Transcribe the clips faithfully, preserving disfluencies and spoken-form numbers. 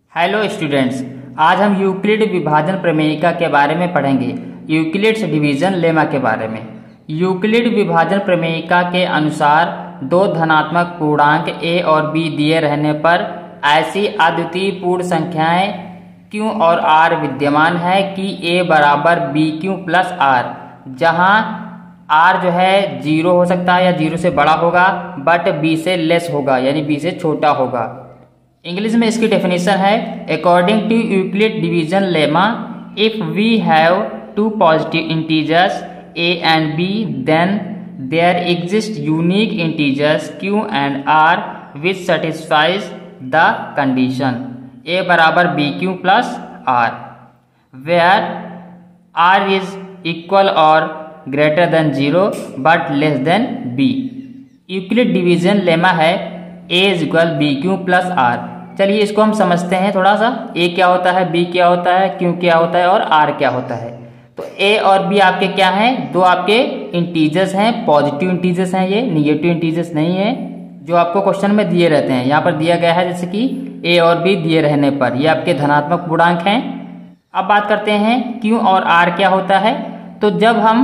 Hello students, आज हम Euclid विभाजन प्रमेयिका के बारे में पढ़ेंगे। यूक्लिड्स डिवीजन लेमा के बारे में। यूक्लिड विभाजन प्रमेयिका के अनुसार दो धनात्मक पूर्णांक a और b दिए रहने पर ऐसी अद्वितीय पूर्ण संख्याएं q और r विद्यमान है कि a बराबर बी क्यू प्लस आर, जहां r जो है जीरो हो सकता है या जीरो से बड़ा होगा बट b से लेस होगा, यानी b से छोटा होगा। इंग्लिश में इसकी डेफिनेशन है, according to Euclid division lemma, if we have two positive integers a and b, then there exist unique integers q and r which satisfies the condition a बराबर b q plus r, where r is equal और greater than zero but less than b। Euclid division lemma है a is equal b q plus r. चलिए इसको हम समझते हैं थोड़ा सा। a क्या होता है, b क्या होता है, q क्या होता है और r क्या होता है। तो a और b आपके क्या हैं, दो आपके इंटीजर्स हैं, पॉजिटिव इंटीजर्स हैं, ये निगेटिव इंटीजर्स नहीं है जो आपको क्वेश्चन में दिए रहते हैं। यहाँ पर दिया गया है जैसे कि a और b दिए रहने पर ये आपके धनात्मक पूर्णांक हैं। अब बात करते हैं q और r क्या होता है। तो जब हम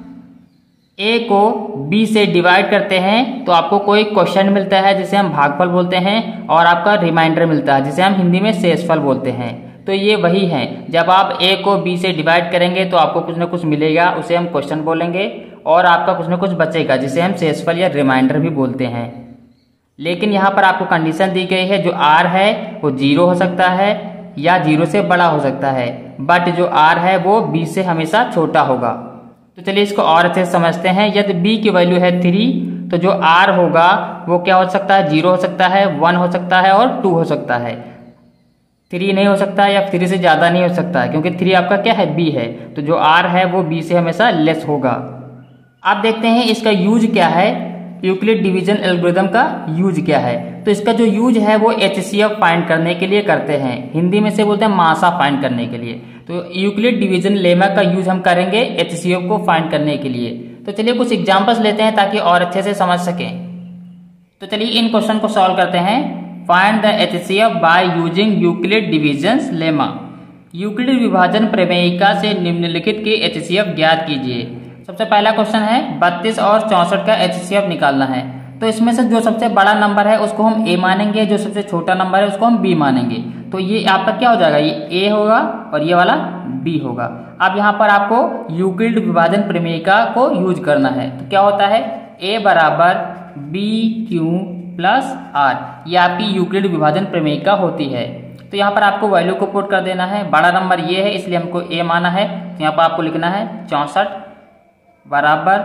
a को b से डिवाइड करते हैं तो आपको कोई क्वेश्चन मिलता है जिसे हम भागफल बोलते हैं, और आपका रिमाइंडर मिलता है जिसे हम हिंदी में शेषफल बोलते हैं। तो ये वही हैं, जब आप a को b से डिवाइड करेंगे तो आपको कुछ ना कुछ मिलेगा, उसे हम क्वेश्चन बोलेंगे, और आपका कुछ ना कुछ बचेगा जिसे हम शेषफल या रिमाइंडर भी बोलते हैं। लेकिन यहाँ पर आपको कंडीशन दी गई है, जो r है वो जीरो हो सकता है या जीरो से बड़ा हो सकता है, बट जो r है वो b से हमेशा छोटा होगा। तो चलिए इसको और अच्छे से समझते हैं। यदि b की वैल्यू है थ्री, तो जो r होगा वो क्या हो सकता है, जीरो हो सकता है, वन हो सकता है और टू हो सकता है। थ्री नहीं हो सकता या थ्री से ज़्यादा नहीं हो सकता है, क्योंकि थ्री आपका क्या है, b है। तो जो r है वो b से हमेशा लेस होगा। अब देखते हैं इसका यूज क्या है, यूक्लिड डिवीजन एल्गोरिथम का यूज क्या है। तो इसका जो यूज है वो एच सी एफ फाइंड करने के लिए करते हैं, हिंदी में से बोलते हैं मासा फाइंड करने के लिए। तो यूक्लिड डिवीजन लेमा का यूज हम करेंगे एच सी एफ को फाइंड करने के लिए। तो चलिए कुछ एग्जांपल्स लेते हैं ताकि और अच्छे से समझ सकें। तो चलिए इन क्वेश्चन को सॉल्व करते हैं। Find the H C F by using Euclid division lemma. Euclid विभाजन प्रमेयिका से निम्नलिखित के एच सी एफ ज्ञात कीजिए। सबसे पहला क्वेश्चन है, बत्तीस और चौसठ का एच सी एफ निकालना है। तो इसमें से जो सबसे बड़ा नंबर है उसको हम a मानेंगे, जो सबसे छोटा नंबर है उसको हम b मानेंगे। तो ये आपका क्या हो जाएगा, ये a होगा और ये वाला b होगा। अब यहाँ पर आपको यूक्लिड विभाजन प्रमेयिका को यूज करना है। तो क्या होता है, a बराबर बी क्यू प्लस आर, ये आपकी यूक्लिड विभाजन प्रमेयिका होती है। तो यहाँ पर आपको वैल्यू को पुट कर देना है। बड़ा नंबर ये है इसलिए हमको a माना है। तो यहाँ पर आपको लिखना है चौसठ बराबर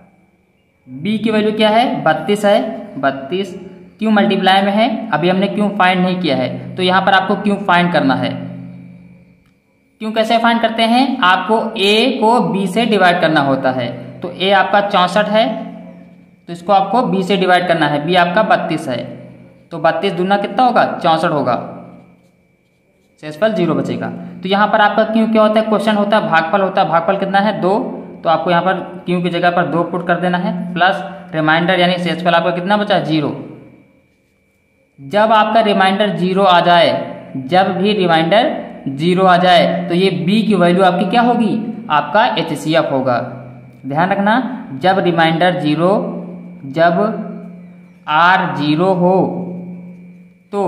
b की वैल्यू क्या है, बत्तीस है, बत्तीस क्यों मल्टीप्लाई में है, अभी हमने क्यों फाइंड नहीं किया है। तो यहाँ पर आपको क्यों फाइंड करना है। क्यों कैसे फाइंड करते हैं, आपको a को b से डिवाइड करना होता है। तो a आपका चौसठ है तो इसको आपको b से डिवाइड करना है, b आपका बत्तीस है। तो बत्तीस दूना कितना होगा, चौसठ होगा, शेषफल जीरो बचेगा। तो यहाँ पर आपका क्यों क्या होता है, क्वेश्चन होता है, भागफल होता है। भागफल कितना है, दो। तो आपको यहाँ पर क्यू की जगह पर दो पुट कर देना है, प्लस रिमाइंडर यानी शेषफल आपका कितना बचा, जीरो। जब आपका रिमाइंडर जीरो आ जाए, जब भी रिमाइंडर जीरो आ जाए तो ये b की वैल्यू आपकी क्या होगी, आपका एच सी एफ होगा। ध्यान रखना, जब रिमाइंडर जीरो, जब r जीरो हो तो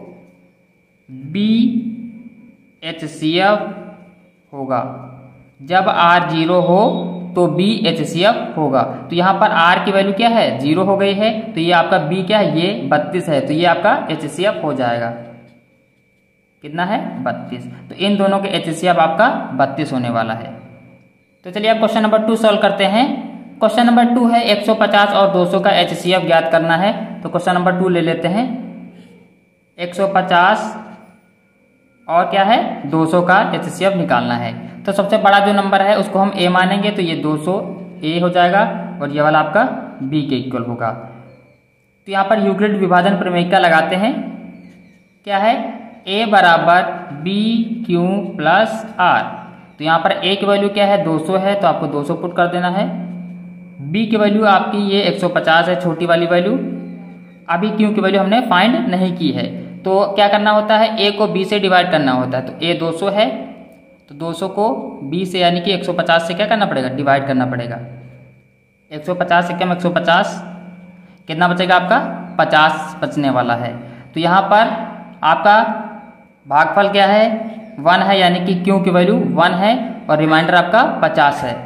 b एच सी एफ होगा, जब r जीरो हो तो b एच सी एफ होगा। तो यहाँ पर r की वैल्यू क्या है, जीरो हो गई है, तो ये आपका b क्या है, ये बत्तीस है, तो ये आपका एच सी एफ हो जाएगा। कितना है, बत्तीस। तो इन दोनों के एच सी एफ आपका बत्तीस होने वाला है। तो चलिए अब क्वेश्चन नंबर टू सॉल्व करते हैं। क्वेश्चन नंबर टू है, एक सौ पचास और दो सौ का एच सी एफ ज्ञात करना है। तो क्वेश्चन नंबर टू ले लेते हैं। एक सौ पचास और क्या है, दो सौ का एच सी एफ निकालना है। तो सबसे बड़ा जो नंबर है उसको हम a मानेंगे, तो ये दो सौ a हो जाएगा और ये वाला आपका b के इक्वल होगा। तो यहाँ पर यूक्लिड विभाजन प्रमेयिका लगाते हैं। क्या है, a बराबर बी क्यू प्लस आर। तो यहाँ पर a की वैल्यू क्या है, दो सौ है, तो आपको दो सौ पुट कर देना है। b की वैल्यू आपकी ये एक सौ पचास है, छोटी वाली वैल्यू। अभी क्यू की वैल्यू हमने फाइंड नहीं की है, तो क्या करना होता है, ए को बी से डिवाइड करना होता है। तो ए दो सौ है तो दो सौ को बी से यानी कि एक सौ पचास से क्या करना पड़ेगा, डिवाइड करना पड़ेगा। एक सौ पचास से कम एक सौ पचास, कितना बचेगा आपका, पचास बचने वाला है। तो यहाँ पर आपका भागफल क्या है, वन है, यानी कि क्यू की वैल्यू वन है और रिमाइंडर आपका पचास है।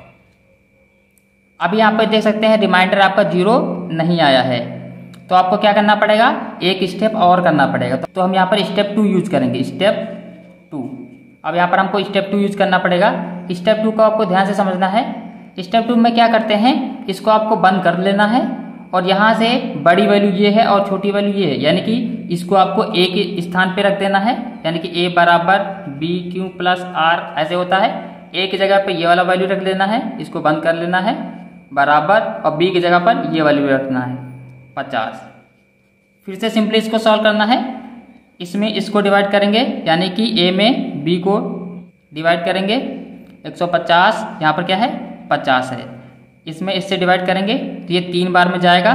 अब यहाँ पर देख सकते हैं रिमाइंडर आपका जीरो नहीं आया है, तो आपको क्या करना पड़ेगा, एक स्टेप और करना पड़ेगा। तो हम यहाँ पर स्टेप टू यूज करेंगे, स्टेप टू। अब यहाँ पर हमको स्टेप टू यूज करना पड़ेगा। स्टेप टू को आपको ध्यान से समझना है। स्टेप टू में क्या करते हैं, इसको आपको बंद कर लेना है और यहाँ से बड़ी वैल्यू ये है और छोटी वैल्यू ये है, यानी कि इसको आपको ए के स्थान पे रख देना है, यानी कि ए बराबर बी क्यू प्लस आर ऐसे होता है। ए की जगह पे ये वाला वैल्यू रख लेना है, इसको बंद कर लेना है बराबर, और बी की जगह पर ये वैल्यू रखना है पचास। फिर से सिंपली इसको सॉल्व करना है। इसमें इसको डिवाइड करेंगे, यानी कि ए में बी को डिवाइड करेंगे, एक सौ पचास यहाँ पर क्या है पचास है, इसमें इससे डिवाइड करेंगे तो ये तीन बार में जाएगा,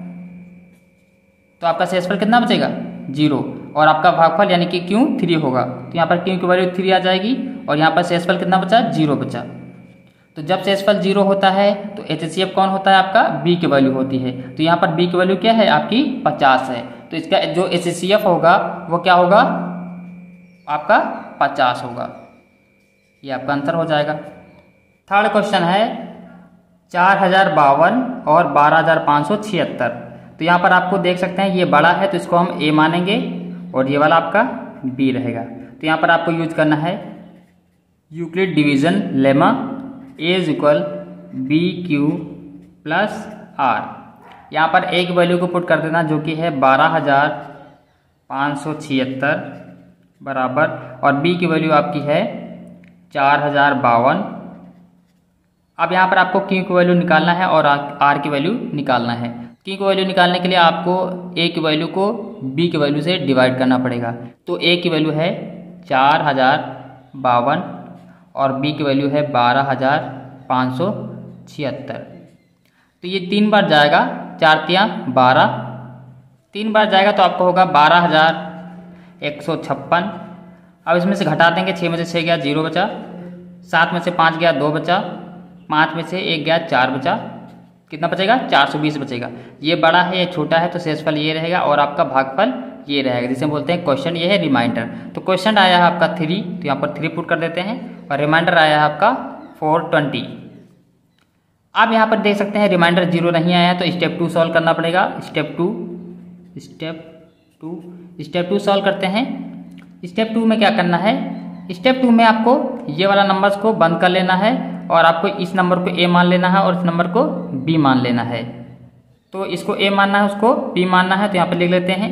तो आपका शेषफल कितना बचेगा, जीरो। और आपका भागफल यानी कि क्यू थ्री होगा, तो यहाँ पर क्यू की वैल्यू थ्री आ जाएगी और यहाँ पर शेषफल कितना बचा, जीरो बचा। तो जब शेषफल जीरो होता है तो एच सी एफ कौन होता है आपका, बी की वैल्यू होती है। तो यहाँ पर बी की वैल्यू क्या है आपकी पचास है, तो इसका जो एच सी एफ होगा वो क्या होगा आपका पचास होगा। ये आपका आंसर हो जाएगा। थर्ड क्वेश्चन है चार हजार बावन और बारह हजार पाँच सौ छिहत्तर। तो यहाँ पर आपको देख सकते हैं ये बड़ा है तो इसको हम ए मानेंगे और ये वाला आपका बी रहेगा। तो यहाँ पर आपको यूज करना है Euclid division lemma, a is equal b q plus r. यहाँ पर एक वैल्यू को पुट कर देना जो कि है बारह हजार पाँच सौ छिहत्तर बराबर, और बी की वैल्यू आपकी है चार हजार बावन। अब यहाँ पर आपको क्यू की वैल्यू निकालना है और आर की वैल्यू निकालना है। क्यू की वैल्यू निकालने के लिए आपको ए की वैल्यू को बी की वैल्यू से डिवाइड करना पड़ेगा। तो ए की वैल्यू है चार हजार बावन और बी की वैल्यू है बारह हजार पाँच सौ छिहत्तर। तो ये तीन बार जाएगा, चार तियाँ बारह, तीन बार जाएगा तो आपको होगा बारह हजार एक सौ छप्पन। अब इसमें से घटा देंगे, छः में से छः गया जीरो बचा, सात में से पाँच गया दो बचा, पाँच में से एक गया चार बचा, कितना बचेगा चार सौ बीस बचेगा। ये बड़ा है ये छोटा है तो शेषफल ये रहेगा और आपका भागफल ये रहेगा, जिसे बोलते हैं क्वेश्चन। ये है रिमाइंडर। तो क्वेश्चन आया है आपका थ्री, तो यहाँ पर थ्री पुट कर देते हैं, और रिमाइंडर आया है आपका फोर ट्वेंटी। आप यहाँ पर देख सकते हैं रिमाइंडर जीरो नहीं आया है तो स्टेप टू सॉल्व करना पड़ेगा। Step two step two step two solve करते हैं। स्टेप टू में क्या करना है, स्टेप टू में आपको ये वाला नंबर्स को बंद कर लेना है और आपको इस नंबर को ए मान लेना है और इस नंबर को बी मान लेना है। तो इसको ए मानना है, उसको बी मानना है, तो यहाँ पे लिख लेते हैं,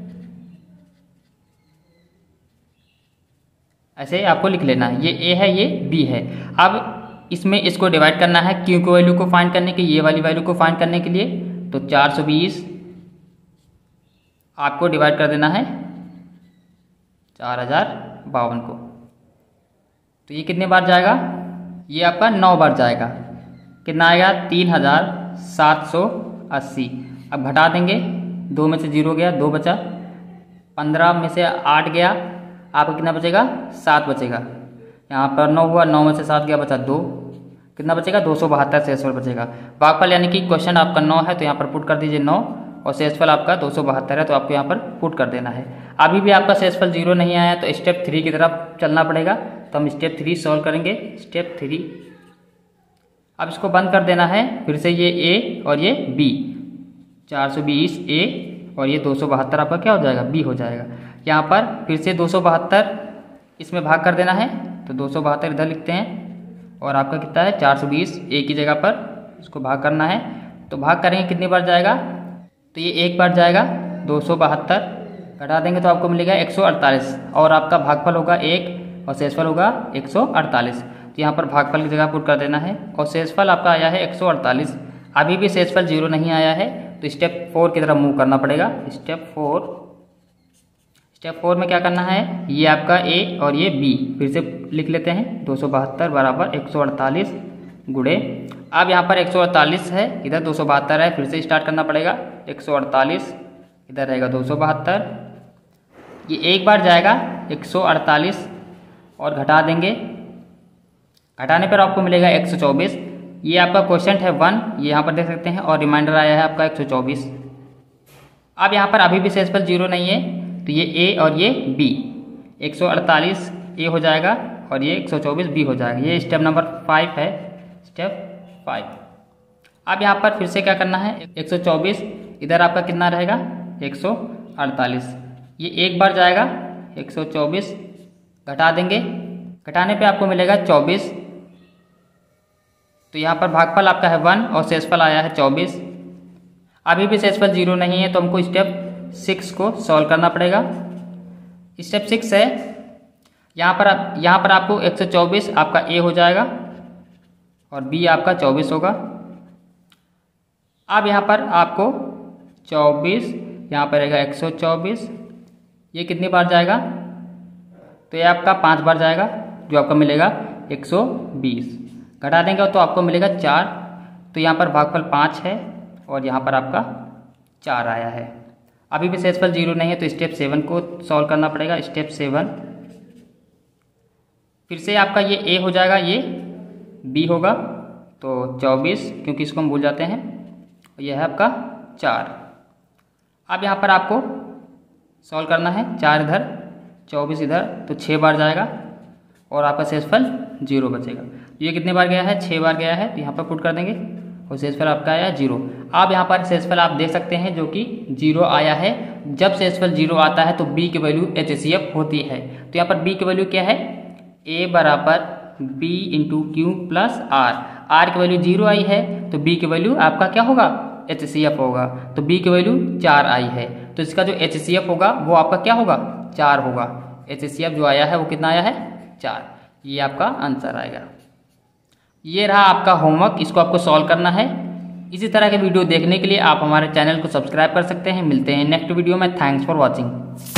ऐसे आपको लिख लेना है, ये ए है ये बी है। अब इसमें इसको डिवाइड करना है क्यू की वैल्यू को फाइंड करने के, ये वाली वैल्यू को फाइंड करने के लिए। तो चार सौ बीस आपको डिवाइड कर देना है चार हजार बावन को। तो ये कितने बार जाएगा, ये आपका नौ बार जाएगा। कितना आएगा, तीन हजार सात सौ अस्सी। अब घटा देंगे, दो में से जीरो गया दो बचा, पंद्रह में से आठ गया, आपका कितना बचेगा सात बचेगा। यहाँ पर नौ हुआ, नौ में से सात गया बचा दो, कितना बचेगा दो सौ बहत्तर शेषफल बचेगा। भागफल यानी कि क्वेश्चन आपका नौ है तो यहाँ पर पुट कर दीजिए नौ, और शेषफल आपका दो सौ बहत्तर है तो आपको यहाँ पर पुट कर देना है। अभी भी आपका शेषफल जीरो नहीं आया तो स्टेप थ्री की तरफ चलना पड़ेगा। तो हम स्टेप थ्री सॉल्व करेंगे। स्टेप थ्री, अब इसको बंद कर देना है, फिर से ये ए और ये बी, चार सौ बीस ए और ये दो सौ बहत्तर आपका क्या हो जाएगा बी हो जाएगा। यहाँ पर फिर से दो सौ बहत्तर इसमें भाग कर देना है, तो दो सौ बहत्तर इधर लिखते हैं और आपका कितना है चार सौ बीस ए की जगह पर इसको भाग करना है। तो भाग करेंगे कितनी बार जाएगा, तो ये एक बार जाएगा, दो सौ बहत्तर घटा देंगे तो आपको मिलेगा एक सौ अड़तालीस, और आपका भागफल होगा एक और शेषफल होगा एक सौ अड़तालीस। तो यहाँ पर भागफल की जगह पुट कर देना है और शेषफल आपका आया है एक सौ अड़तालीस। अभी भी शेषफल जीरो नहीं आया है तो स्टेप फोर की तरफ मूव करना पड़ेगा। स्टेप फोर स्टेप फोर में क्या करना है, ये आपका ए और ये बी फिर से लिख लेते हैं, दो सौ बहत्तर बराबर एक सौ अड़तालीस गुड़े, अब यहाँ पर एक सौ अड़तालीस है, इधर दो सौ बहत्तर है, फिर से स्टार्ट करना पड़ेगा। एक सौ अड़तालीस इधर रहेगा दो सौ बहत्तर ये एक बार जाएगा एक सौ अड़तालीस और घटा देंगे, घटाने पर आपको मिलेगा एक सौ चौबीस। ये आपका क्वेश्चन है वन, ये यहाँ पर देख सकते हैं, और रिमाइंडर आया है आपका एक सौ चौबीस। अब यहाँ पर अभी भी शेषफल जीरो नहीं है, तो ये ए और ये बी, एक सौ अड़तालीस ए हो जाएगा और ये एक सौ चौबीस बी हो जाएगा। ये स्टेप नंबर फाइव है, स्टेप फाइव। अब यहाँ पर फिर से क्या करना है, एक सौ चौबीस इधर आपका कितना रहेगा एक सौ अड़तालीस, ये एक बार जाएगा एक सौ चौबीस, घटा देंगे, घटाने पे आपको मिलेगा चौबीस। तो यहाँ पर भागफल आपका है वन और शेषफल आया है चौबीस। अभी भी शेषफल जीरो नहीं है, तो हमको स्टेप सिक्स को सॉल्व करना पड़ेगा। स्टेप सिक्स है, यहाँ पर आप यहाँ पर आपको एक सौ चौबीस आपका ए हो जाएगा और बी आपका चौबीस होगा। अब यहाँ पर आपको चौबीस, यहाँ पर रहेगा एक सौ चौबीस, ये कितनी बार जाएगा, तो ये आपका पाँच बार जाएगा, जो आपका मिलेगा एक सौ बीस। घटा देंगे तो आपको मिलेगा चार, तो यहाँ पर भागफल पाँच है और यहाँ पर आपका चार आया है। अभी भी शेषफल जीरो नहीं है, तो स्टेप सेवन को सॉल्व करना पड़ेगा। स्टेप सेवन, फिर से आपका ये ए हो जाएगा, ये बी होगा, तो चौबीस, क्योंकि इसको हम भूल जाते हैं, यह है आपका चार। अब यहाँ पर आपको सॉल्व करना है, चार इधर चौबीस इधर, तो छः बार जाएगा और आपका शेषफल जीरो बचेगा। ये कितने बार गया है, छः बार गया है, तो यहाँ पर पुट कर देंगे और शेषफल आपका आया जीरो। अब यहाँ पर शेषफल आप देख सकते हैं जो कि जीरो आया है। जब शेषफल जीरो आता है तो बी की वैल्यू एच सी एफ होती है। तो यहाँ पर बी की वैल्यू क्या है, ए बराबर b into q plus r. R की वैल्यू जीरो आई है, तो बी की वैल्यू आपका क्या होगा, एच सी एफ होगा। तो बी की वैल्यू चार आई है, तो इसका जो एच सी एफ होगा वो आपका क्या होगा, चार होगा। एच सी एफ जो आया है वो कितना आया है, चार। ये आपका आंसर आएगा। ये रहा आपका होमवर्क, इसको आपको सॉल्व करना है। इसी तरह के वीडियो देखने के लिए आप हमारे चैनल को सब्सक्राइब कर सकते हैं। मिलते हैं नेक्स्ट वीडियो में। Thanks for watching.